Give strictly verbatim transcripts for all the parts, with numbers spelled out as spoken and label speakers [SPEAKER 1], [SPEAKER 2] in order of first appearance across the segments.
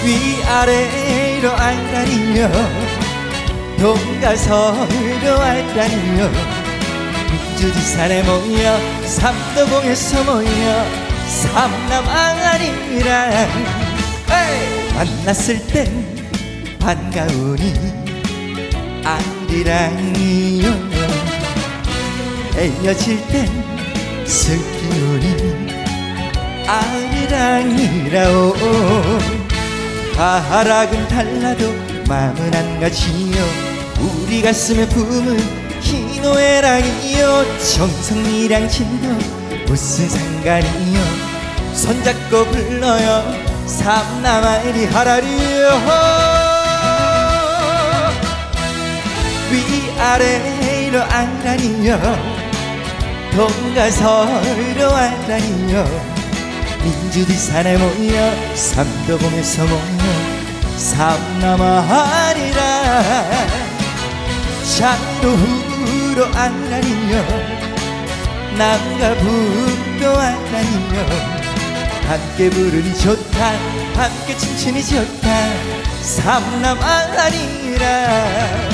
[SPEAKER 1] 위아래로 알다니며 동가 서로 알다니며 민주지산에 모여 삼도봉에서 모여 삼남 아리랑 만났을 땐 반가우니 아리랑이요 헤어질 땐 슬기우니 아리랑이라오. 가락은 달라도 마음은 한 가지요 우리 가슴에 품은 희노애락이요 정성이랑 진도 무슨 상관이요 손잡고 불러요 삼남아리 하라리요. 위아래로 알다니며 동가 서로 알다니며 민주지산에 모여 삼도봉에서 모여 삼남아리랑 장도 후로 알다니며 남과 북도 알다니며 함께 부르니 좋다 함께 춤추니 좋다 삼남아리랑.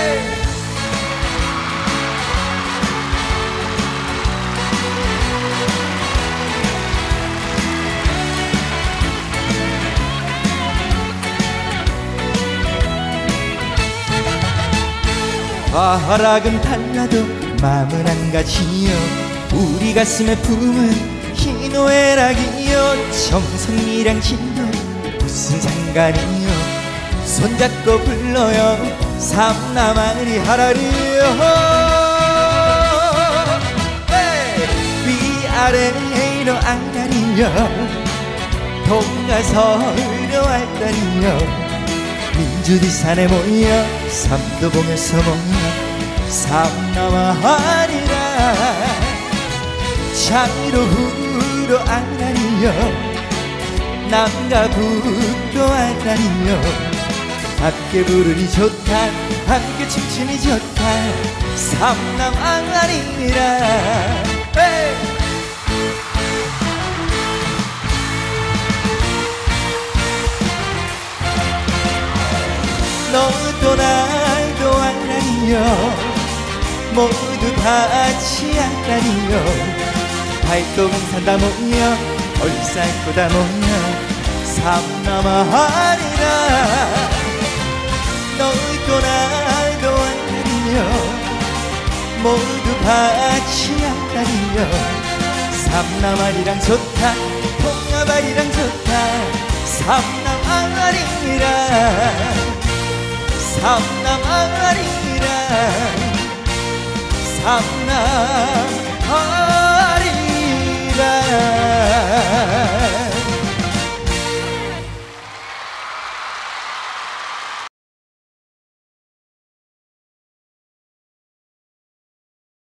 [SPEAKER 1] 가락은 달라도 마음은 한 가지요 우리 가슴에 품은 희노애락이요 정성이랑 진도 무슨 상관이요 손잡고 불러요 삼남아리 하라리요. 위아래로 알다니며 동가 서로 알다니며 민주지산에 모여 삼도봉에서 모여 삼남아리랑 장로 후로 알다니며 남과 북도 알다니며 함께 부르니 좋다 함께 춤추니 좋다 삼남아리랑. 너도 나도 알다니며 모두 같이 알다니며 발동산 다 모여 얼싸고 다 모여 삼남아리랑. 너도 나도 알다니며 모두 같이 알다니며 삼남아리랑 좋다 통합아리랑 좋다 삼남아리랑. 삼남아리랑 삼남아리랑